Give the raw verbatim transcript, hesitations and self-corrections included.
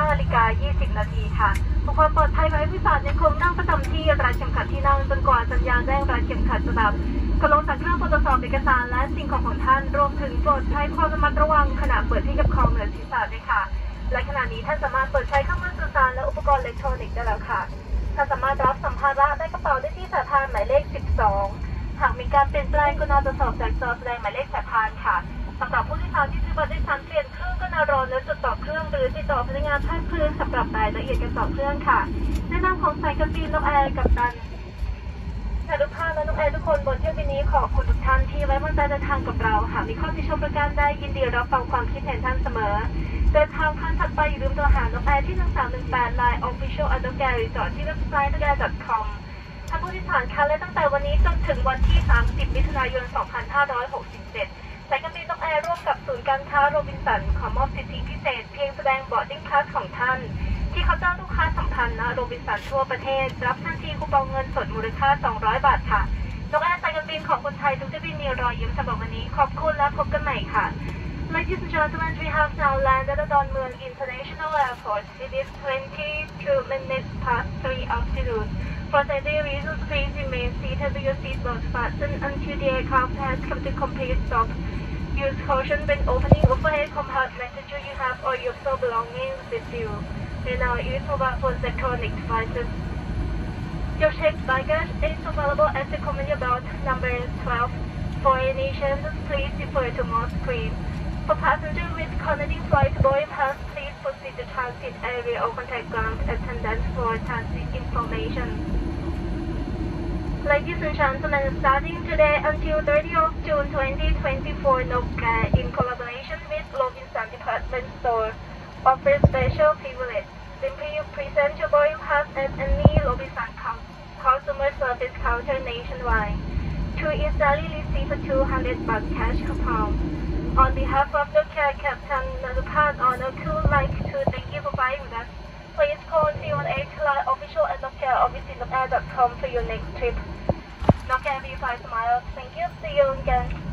นาฬิกายี่สิบนาทีค่ะเพื่อความปลอดภัยขอให้ผู้โดยสารยังคงนั่งประจำที่รัดเข็มขัดที่นั่งจนกว่าสัญญาณแจ้งรัดเข็มขัดจะดับกระลงจากเครื่องตรวจสอบเอกสารและสิ่งของของท่านรวมถึงโปรดใช้ความระมัดระวังขณะเปิดที่เก็บของเหนือศีรษะด้วยค่ะและขณะนี้ท่านสามารถเปิดใช้เครื่องมือสื่อสารและอุปกรณ์อิเล็กทรอนิกส์ได้แล้วค่ะท่านสามารถรับสัมภาระได้กระเป๋าได้ที่สายพานหมายเลขสิบสองหากมีการเปลี่ยนแปลงก็น่าจะสอบจากจอแสดงหมายเลขสายพานค่ะสำหรับผู้โดยสารที่ซื้อบัตรโดยสารเปลี่ยนเครื่องก็นารอในจุดต่อเครื่องหรือที่ต่อพนักงานภาคพื้นสำหรับรายละเอียดการต่อเครื่องค่ะแนะนำของสายการบินนกแอร์กับตันแต่ทุกท่านและนกแอร์ทุกคนบนเที่ยวบินนี้ขอบคุณทุกท่านที่ไว้วางใจเดินทางกับเราหากมีข้อที่ชมประการใดยินดีรับฟังความคิดเห็นท่านเสมอเดินทางครั้งถัดไปอย่าลืมโทรหานกแอร์ที่หนึ่งสามหนึ่งแปด Line Official Undergare Resort ที่เว็บไซต์ นกแอร์ ดอท คอม ท่านผู้โดยสารคะและตั้งแต่วันนี้จนถึงวันที่สามสิบมิถุนายนสองพันห้าร้อยหกสิบเจ็ดสายการบินนกแอร์ร่วมกับศูนย์การค้าโรบินสันขอมอบสิทธิพิเศษเพียงแสดง boarding pass ของท่านที่เขาจ้างลูกค้าสัมพันธ์ณโรบินสันทั่วประเทศรับทันทีคูปองเงินสดมูลค่าสองร้อยบาทค่ะนกแอร์สายการบินของคนไทยทุกเที่ยวบินมีรอยยิ้มสำหรับวันนี้ขอบคุณและพบกันใหม่ค่ะ Ladies and gentlemen, we have now landed at Dongmueang International Airport. It is twenty-two minutes past three afternoon. For safety reasons, please remain seated with your seatbelt fastened until the aircraft has come to complete stop. Use caution when opening overhead compartments ensure you have all your personal belongings with you. And now use mobile phones and electronic devices. Your checked baggage is available at the conveyor belt number twelve. For any changes, please refer to more screen.For passengers with connecting flight boarding pass, please proceed to transit area or contact ground attendants for transit information. Ladies and gentlemen, starting today until thirtieth of June twenty twenty-four, Nokia, in collaboration with Robinson Department Store, offers special privilege. Simply present your boarding pass at any Robinson customer service counter nationwide to instantly receive a two hundred baht cash coupon.On behalf of Nokia Captain Narupan Honor would like to thank you for flying with us. Please call zero one eight Line Official at Nokia or visit nokia dot com for your next trip. Nokia V five Smiles. Thank you. See you again.